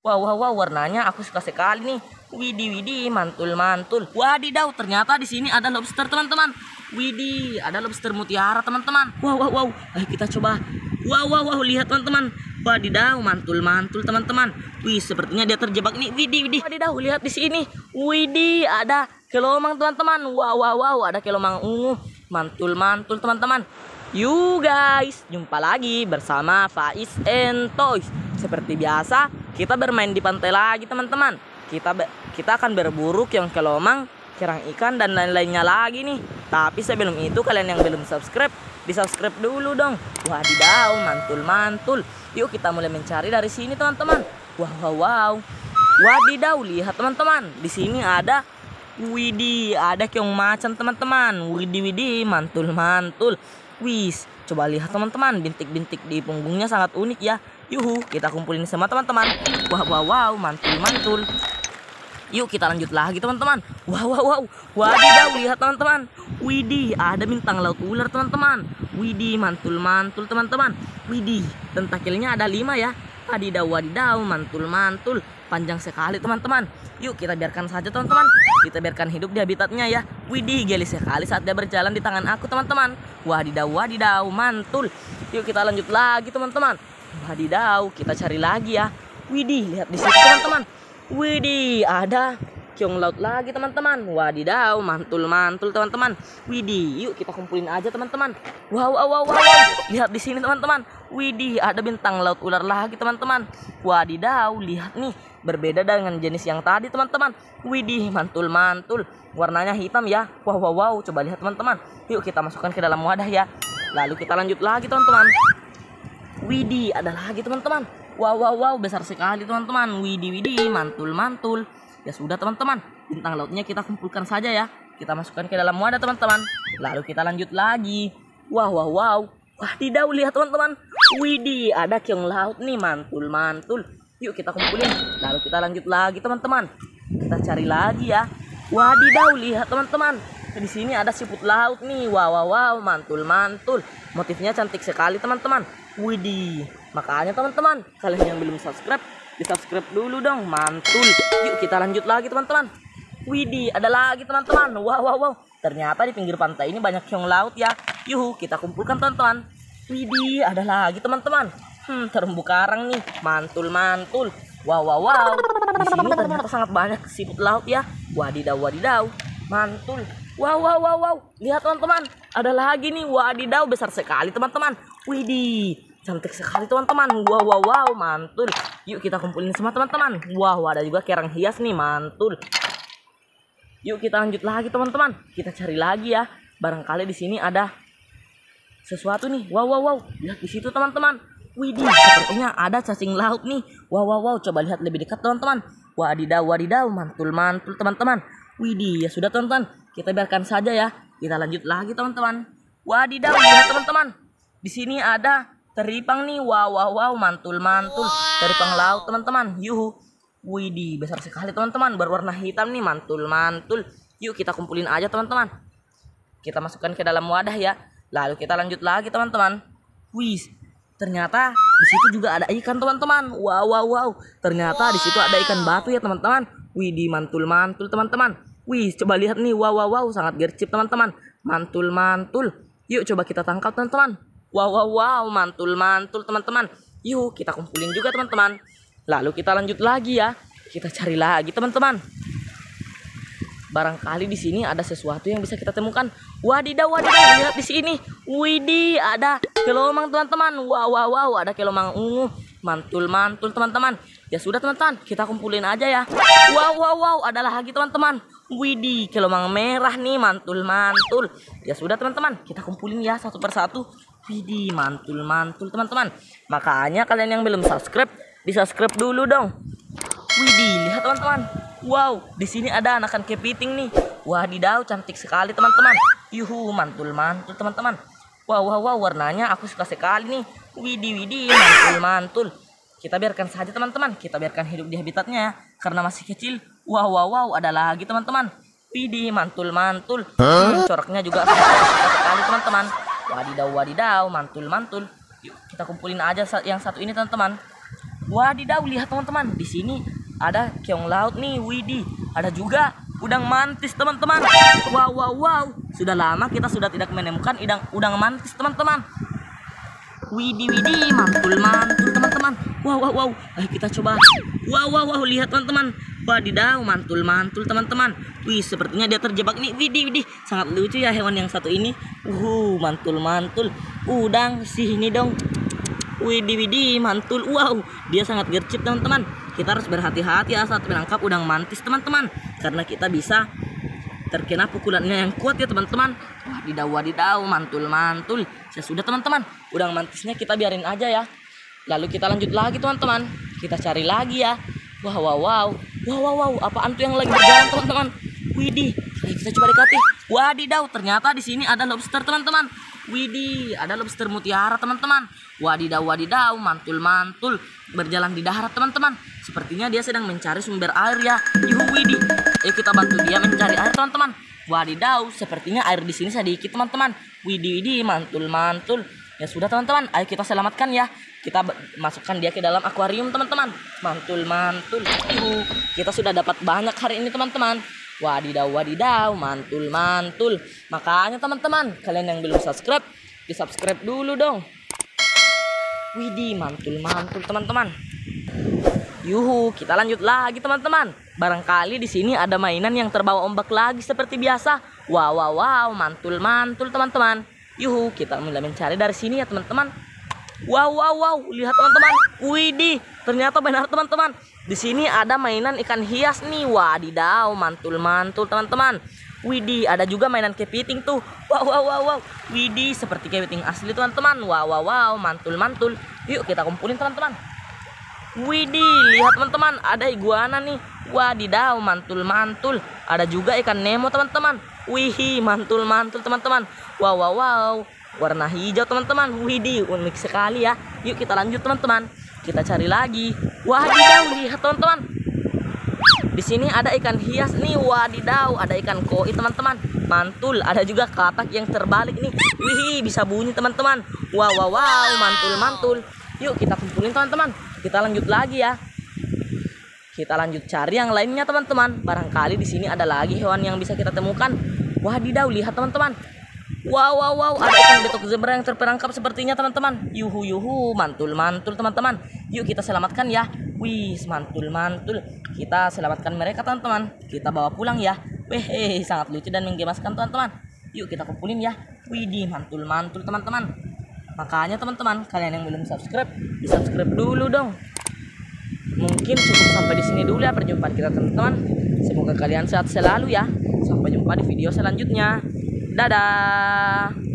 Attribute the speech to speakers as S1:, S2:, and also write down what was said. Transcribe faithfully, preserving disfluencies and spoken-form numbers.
S1: Wow, wow, wow, warnanya aku suka sekali nih. Widih, widih, mantul, mantul. Wadidaw, ternyata di sini ada lobster, teman-teman. Widih, ada lobster mutiara, teman-teman. Wow, wow, wow. Ayo kita coba. Wow, wow, wow, lihat teman-teman. Wadidaw, mantul, mantul, teman-teman. Wih, sepertinya dia terjebak nih. Widih, widih. Wadidaw, lihat di sini. Widih, ada kelomang, teman-teman. Wow, wow, wow, ada kelomang ungu. Mantul, mantul, teman-teman. You guys, jumpa lagi bersama Faiz and Toys. Seperti biasa, kita bermain di pantai lagi, teman-teman. Kita kita akan berburu keong kelomang, kerang ikan dan lain-lainnya lagi nih. Tapi sebelum itu, kalian yang belum subscribe, di-subscribe dulu dong. Wadidaw, mantul-mantul. Yuk kita mulai mencari dari sini, teman-teman. Wow, wow, wow. Wadidaw, lihat teman-teman. Di sini ada widih, ada keong macan, teman-teman. Widih, widih, mantul-mantul. Wis, coba lihat teman-teman, bintik-bintik di punggungnya sangat unik ya. Yuhu, kita kumpulin semua teman-teman. Wow, wow, wow, mantul-mantul. Yuk kita lanjut lagi teman-teman. Wow, wow, wow. Wadidaw, lihat teman-teman. Widih, ada bintang laut ular teman-teman. Widih, mantul-mantul teman-teman. Widih, tentakilnya ada lima ya. Wadidaw, wadidaw, mantul-mantul. Panjang sekali teman-teman. Yuk kita biarkan saja teman-teman. Kita biarkan hidup di habitatnya ya. Widih, geli sekali saat dia berjalan di tangan aku teman-teman. Wadidaw, wadidaw, mantul. Yuk kita lanjut lagi teman-teman. Wadidaw, kita cari lagi ya. Widih, lihat di situ teman-teman. Widih, ada keong laut lagi teman-teman. Wadidaw, mantul-mantul teman-teman. Widih, yuk kita kumpulin aja teman-teman. Wow, wow, wow, wow. Lihat di sini teman-teman. Widih, ada bintang laut ular lagi teman-teman. Wadidaw, lihat nih, berbeda dengan jenis yang tadi teman-teman. Widih, mantul-mantul. Warnanya hitam ya. Wow, wow, wow. Coba lihat teman-teman. Yuk kita masukkan ke dalam wadah ya. Lalu kita lanjut lagi teman-teman. Widih, ada lagi teman-teman. Wow, wow, wow, besar sekali teman-teman. Widih, widih, mantul-mantul. Ya sudah teman-teman, bintang lautnya kita kumpulkan saja ya. Kita masukkan ke dalam wadah teman-teman. Lalu kita lanjut lagi. Wow, wow, wow. Wadidaw, lihat teman-teman. Widih, ada keong laut nih, mantul-mantul. Yuk kita kumpulin. Lalu kita lanjut lagi teman-teman. Kita cari lagi ya. Wadidaw, lihat teman-teman. Di sini ada siput laut nih. Wow, wow, wow, mantul-mantul. Motifnya cantik sekali teman-teman. Widih, makanya teman-teman, kalian yang belum subscribe, di-subscribe dulu dong, mantul. Yuk kita lanjut lagi teman-teman. Widih, ada lagi teman-teman. Wow, wow, wow. Ternyata di pinggir pantai ini banyak keong laut ya. Yuhu, kita kumpulkan teman-teman. Widih, ada lagi teman-teman. Hmm, terumbu karang nih, mantul-mantul. Wow, wow, wow. Di sini ternyata sangat banyak siput laut ya. Wadidaw, wadidaw, mantul. Wow, wow, wow, wow. Lihat teman-teman, ada lagi nih. Wadidaw, besar sekali teman-teman. Widih, cantik sekali teman-teman. Wow, wow, wow, mantul. Yuk kita kumpulin semua teman-teman. Wow, ada juga kerang hias nih, mantul. Yuk kita lanjut lagi teman-teman. Kita cari lagi ya. Barangkali di sini ada sesuatu nih. Wow, wow, wow. Lihat di situ teman-teman. Widih, sepertinya ada cacing laut nih. Wow, wow, wow. Coba lihat lebih dekat teman-teman. Wadidaw, wadidaw, mantul-mantul teman-teman. Widih, ya sudah teman-teman. Kita biarkan saja ya. Kita lanjut lagi teman-teman. Wadidaw, lihat teman-teman. Di sini ada teripang nih. Wow, wow, wow, mantul-mantul. Teripang laut teman-teman. Yuhu. Widih, besar sekali teman-teman. Berwarna hitam nih, mantul-mantul. Yuk kita kumpulin aja teman-teman. Kita masukkan ke dalam wadah ya. Lalu kita lanjut lagi teman-teman. Wih, ternyata di situ juga ada ikan teman-teman. Wow, wow, wow. Ternyata di situ ada ikan batu ya teman-teman. Widih, mantul-mantul teman-teman. Wih, coba lihat nih. Wow, wow, wow, sangat gercep teman-teman. Mantul-mantul. Yuk coba kita tangkap teman-teman. Wow, wow, wow, mantul-mantul teman-teman. Yuk kita kumpulin juga teman-teman. Lalu kita lanjut lagi ya. Kita cari lagi teman-teman. Barangkali di sini ada sesuatu yang bisa kita temukan. Wadidaw, wadidaw, lihat di sini. Widih, ada kelomang teman-teman. Wow, wow, wow, ada kelomang ungu. Mantul-mantul teman-teman. Ya sudah teman-teman, kita kumpulin aja ya. Wow, wow, wow, ada lagi teman-teman. Widih, kelomang merah nih, mantul-mantul. Ya sudah teman-teman, kita kumpulin ya satu persatu. Widih, mantul-mantul teman-teman. Makanya kalian yang belum subscribe, di-subscribe dulu dong. Widih, lihat teman-teman. Wow, di sini ada anakan kepiting nih. Wadidaw, cantik sekali teman-teman. Yuhu, mantul-mantul teman-teman. Wow, wow, wow, warnanya aku suka sekali nih. Widih, widih, mantul-mantul. Kita biarkan saja teman-teman. Kita biarkan hidup di habitatnya ya. Karena masih kecil. Wow, wow, wow, ada lagi teman-teman. Widih, mantul-mantul. Hmm, coraknya juga suka sekali teman-teman. Wadidaw, wadidaw, mantul-mantul. Yuk kita kumpulin aja yang satu ini teman-teman. Wadidaw, lihat teman-teman, di sini ada keong laut nih, widih. Ada juga udang mantis teman-teman. Wow wow wow, sudah lama kita sudah tidak menemukan udang udang mantis teman-teman. Widih widih, mantul mantul teman-teman. Wow wow wow, ayo kita coba. Wow wow wow, lihat teman-teman. Wadidaw, mantul mantul teman-teman. Wih, sepertinya dia terjebak nih. Widih widih, sangat lucu ya hewan yang satu ini. Uh mantul mantul. Udang sini dong. Widih widih, mantul. Wow, dia sangat gercep teman-teman. Kita harus berhati-hati ya saat menangkap udang mantis teman-teman, karena kita bisa terkena pukulannya yang kuat ya teman-teman. Wadidaw wadidaw, mantul mantul. Ya sudah teman-teman, udang mantisnya kita biarin aja ya. Lalu kita lanjut lagi teman-teman. Kita cari lagi ya. Wow wow wow. Wow wow wow, apaan tuh yang lagi berjalan teman-teman? Widih, ayo kita coba dekati. Wadidaw, ternyata di sini ada lobster teman-teman. Widih, ada lobster mutiara teman-teman. Wadidaw wadidaw, mantul mantul, berjalan di darat teman-teman. Sepertinya dia sedang mencari sumber air ya. Yuhu widih, ayo kita bantu dia mencari air teman-teman. Wadidaw, sepertinya air di sini sedikit teman-teman. Widih widih, mantul mantul. Ya sudah teman-teman, ayo kita selamatkan ya. Kita masukkan dia ke dalam akuarium teman-teman. Mantul mantul. Yuhu, kita sudah dapat banyak hari ini teman-teman. Wadidaw wadidaw, mantul mantul. Makanya teman-teman, kalian yang belum subscribe, di subscribe dulu dong. Widih, mantul mantul teman-teman. Yuhu, kita lanjut lagi teman-teman. Barangkali di sini ada mainan yang terbawa ombak lagi seperti biasa. Wow wow wow, mantul mantul teman-teman. Yuhu, kita mulai mencari dari sini ya teman-teman. Wow wow wow, lihat teman-teman. Widih, ternyata benar teman-teman. Di sini ada mainan ikan hias nih. Wadidaw, mantul mantul teman-teman. Widih, ada juga mainan kepiting tuh. Wow wow wow wow. Widih, seperti kepiting asli teman-teman. Wow wow wow, mantul mantul. Yuk kita kumpulin teman-teman. Widih, lihat teman-teman, ada iguana nih. Wadidaw, mantul mantul. Ada juga ikan Nemo teman-teman. Wih, mantul mantul teman-teman. Wow wow wow, warna hijau teman-teman. Widih, unik sekali ya. Yuk kita lanjut teman-teman. Kita cari lagi. Wadidaw, lihat teman-teman. Di sini ada ikan hias nih. Wadidaw, ada ikan koi teman-teman. Mantul, ada juga katak yang terbalik nih. Wih, bisa bunyi teman-teman. Wow wow wow, mantul mantul. Yuk kita kumpulin teman-teman. Kita lanjut lagi ya. Kita lanjut cari yang lainnya teman-teman. Barangkali di sini ada lagi hewan yang bisa kita temukan. Wadidaw, lihat teman-teman. Wow wow wow, ada ikan betok zebra yang terperangkap sepertinya teman-teman. Yuhu yuhu, mantul mantul teman-teman. Yuk kita selamatkan ya. Wih, mantul mantul. Kita selamatkan mereka teman-teman. Kita bawa pulang ya. Wih, sangat lucu dan menggemaskan teman-teman. Yuk kita kumpulin ya. Widih, mantul mantul teman-teman. Makanya teman-teman, kalian yang belum subscribe, di subscribe dulu dong. Mungkin cukup sampai di sini dulu ya perjumpaan kita teman-teman. Semoga kalian sehat selalu ya. Sampai jumpa di video selanjutnya. Dadah.